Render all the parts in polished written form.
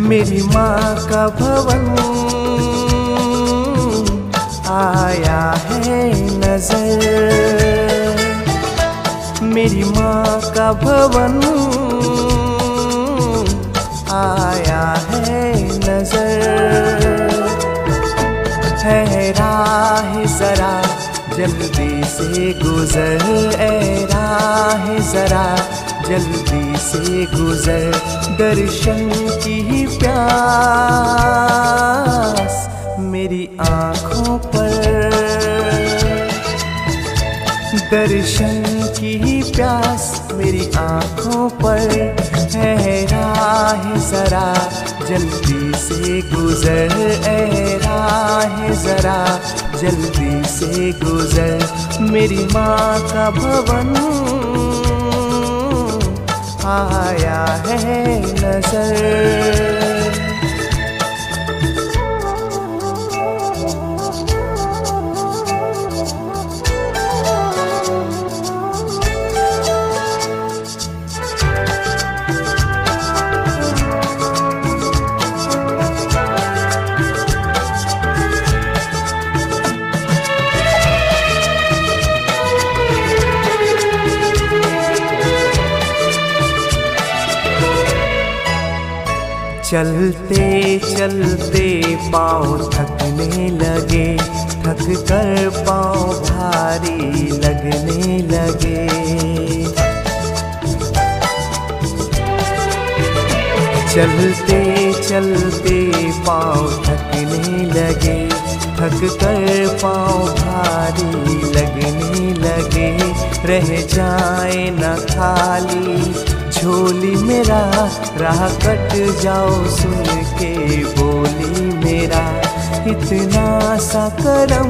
मेरी माँ का भवन आया है नजर, मेरी माँ का भवन आया है नजर। है राह जरा जल्दी से गुजर, ए राह जरा जल्दी से गुजर। दर्शन की प्यास मेरी आँखों पर, दर्शन की प्यास मेरी आँखों पर। है राह जरा जल्दी से गुजर, ए राह जरा जल्दी से गुजर। मेरी माँ का भवन आया है नजर। चलते चलते पाँव थकने लगे, थक कर पाँव भारी लगने लगे। चलते चलते पाँव थकने लगे, थक कर पाँव भारी लगने लगे। रह जाए न खाली झोली मेरा, राह कट जाओ सुन के बोली मेरा। इतना सा करम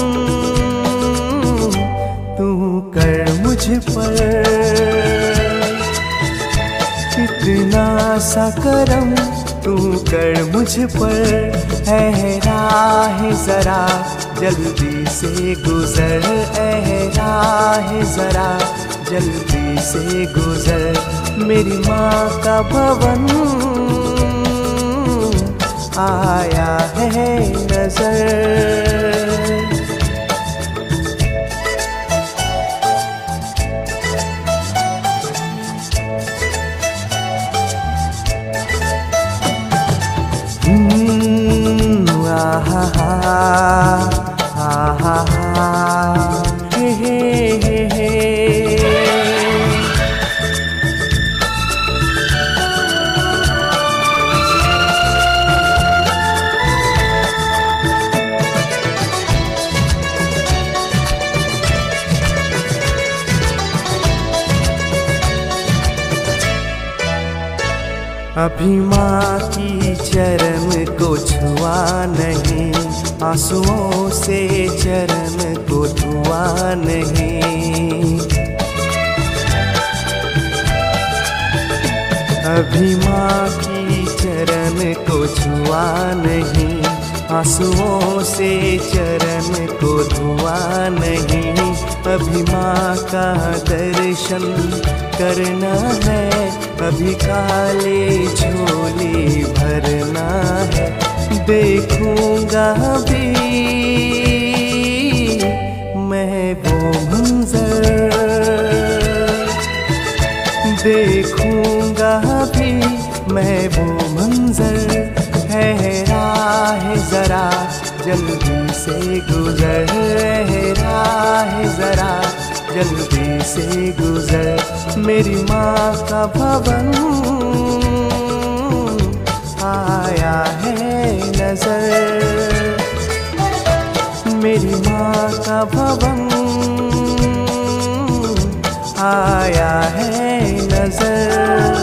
तू कर मुझ पर, इतना सा करम तू कर मुझ पर। है राह जरा जल्दी से गुजर, ए राह जरा जल्दी से गुजर। मेरी माँ का भवन आया है नजर। आहा आहा हे हे हे। अभी माँ की चरण को छुआ नहीं, आंसुओं से चरण को धुआ नहीं। अभी माँ की चरण को छुआ नहीं, आंसुओं से चरण को धुआ नहीं। अभी माँ का दर्शन करना है, अभी काले झोली भरना है। देखूंगा भी मैं वो मंजर, देखूंगा भी मैं वो मंजर। है राह जरा जल्दी से गुजर, है राह जरा जल्दी से गुजर। मेरी माँ का भवन आया है नजर, मेरी माँ का भवन आया है नजर।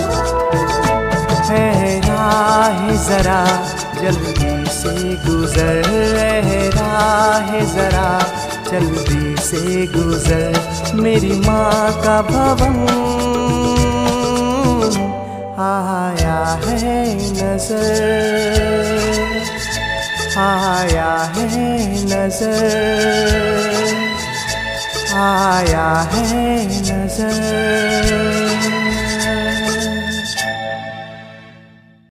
है राह जरा जल्दी से गुजर, है राह जरा जल्दी से गुजर। मेरी माँ का भवन आया है नजर, आया है नजर, आया है नजर।